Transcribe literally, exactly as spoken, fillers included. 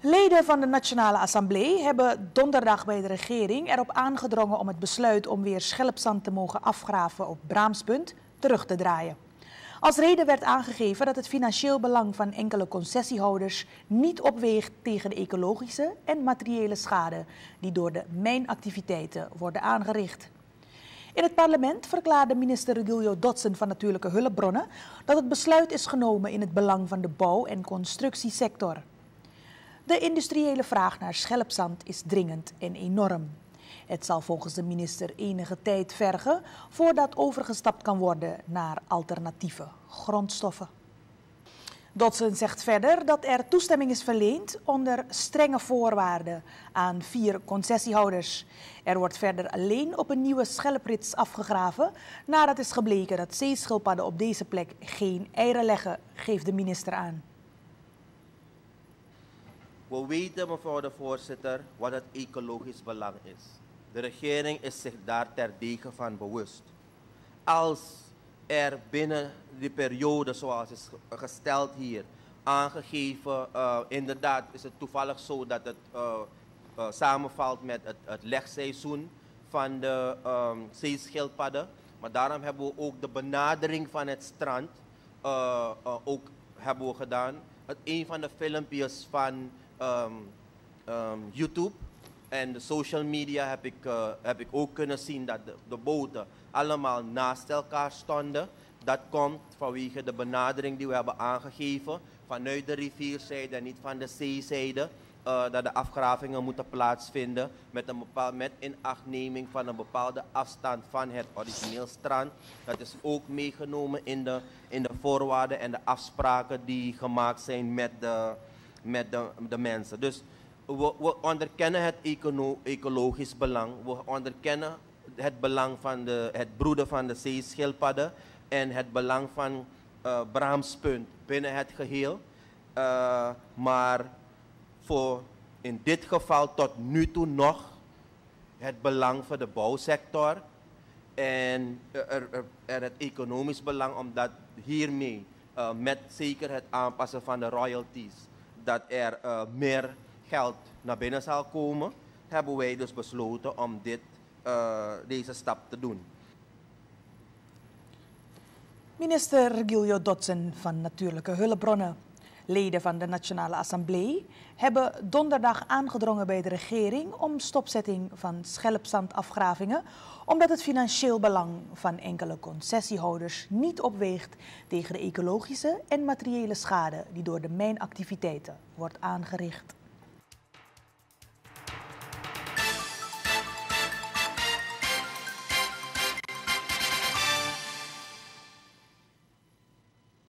Leden van de Nationale Assemblée hebben donderdag bij de regering erop aangedrongen om het besluit om weer schelpzand te mogen afgraven op Braamspunt terug te draaien. Als reden werd aangegeven dat het financieel belang van enkele concessiehouders niet opweegt tegen de ecologische en materiële schade die door de mijnactiviteiten worden aangericht. In het parlement verklaarde minister Regilio Dodson van Natuurlijke Hulpbronnen dat het besluit is genomen in het belang van de bouw- en constructiesector. De industriële vraag naar schelpzand is dringend en enorm. Het zal volgens de minister enige tijd vergen voordat overgestapt kan worden naar alternatieve grondstoffen. Dodson zegt verder dat er toestemming is verleend onder strenge voorwaarden aan vier concessiehouders. Er wordt verder alleen op een nieuwe schelprits afgegraven nadat is gebleken dat zeeschildpadden op deze plek geen eieren leggen, geeft de minister aan. We weten, mevrouw de voorzitter, wat het ecologisch belang is. De regering is zich daar terdege van bewust. Als er binnen die periode, zoals is gesteld hier, aangegeven, uh, inderdaad is het toevallig zo dat het uh, uh, samenvalt met het, het legseizoen van de um, zeeschildpadden. Maar daarom hebben we ook de benadering van het strand uh, uh, ook hebben we gedaan. Het, een van de filmpjes van Um, um, YouTube en de social media heb ik, uh, heb ik ook kunnen zien dat de, de boten allemaal naast elkaar stonden. Dat komt vanwege de benadering die we hebben aangegeven vanuit de rivierzijde en niet van de zeezijde. Uh, dat de afgravingen moeten plaatsvinden met, een bepaald, met inachtneming van een bepaalde afstand van het origineel strand. Dat is ook meegenomen in de, in de voorwaarden en de afspraken die gemaakt zijn met de met de, de mensen. Dus we, we onderkennen het econo, ecologisch belang, we onderkennen het belang van de, het broeden van de zeeschildpadden en het belang van uh, Braamspunt binnen het geheel. Uh, maar voor in dit geval tot nu toe nog het belang voor de bouwsector en er, er, er het economisch belang, omdat hiermee uh, met zeker het aanpassen van de royalties dat er uh, meer geld naar binnen zal komen, hebben wij dus besloten om dit, uh, deze stap te doen. Minister Regilio Dodson van Natuurlijke Hulpbronnen. Leden van de Nationale Assemblée hebben donderdag aangedrongen bij de regering om stopzetting van schelpzandafgravingen, omdat het financieel belang van enkele concessiehouders niet opweegt tegen de ecologische en materiële schade die door de mijnactiviteiten wordt aangericht.